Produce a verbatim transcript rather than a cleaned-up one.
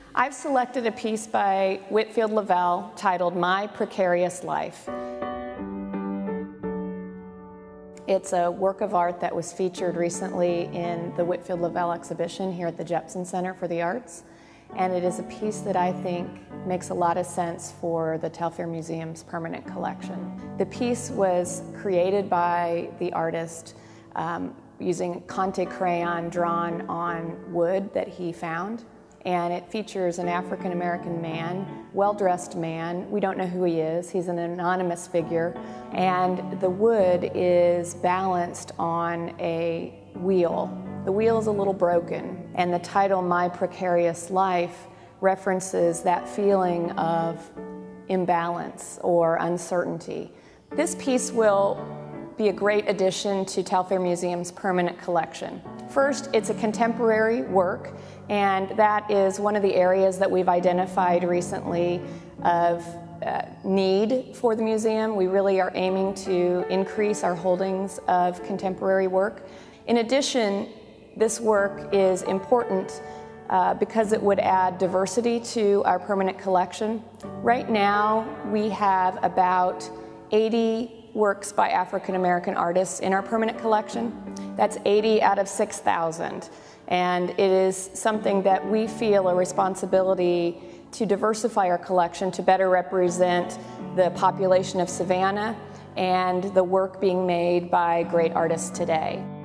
I've selected a piece by Whitfield Lovell titled My Precarious Life. It's a work of art that was featured recently in the Whitfield Lovell exhibition here at the Jepson Center for the Arts, and it is a piece that I think makes a lot of sense for the Telfair Museums permanent collection. The piece was created by the artist um, using Conte crayon drawn on wood that he found. And it features an African-American man, well-dressed man. We don't know who he is. He's an anonymous figure. And the wood is balanced on a wheel. The wheel is a little broken. And the title, My Precarious Life, references that feeling of imbalance or uncertainty. This piece will be a great addition to Telfair Museums' permanent collection. First, it's a contemporary work, and that is one of the areas that we've identified recently of uh, need for the museum. We really are aiming to increase our holdings of contemporary work. In addition, this work is important uh, because it would add diversity to our permanent collection. Right now, we have about eighty works by African American artists in our permanent collection. That's eighty out of six thousand. And it is something that we feel a responsibility to diversify our collection to better represent the population of Savannah and the work being made by great artists today.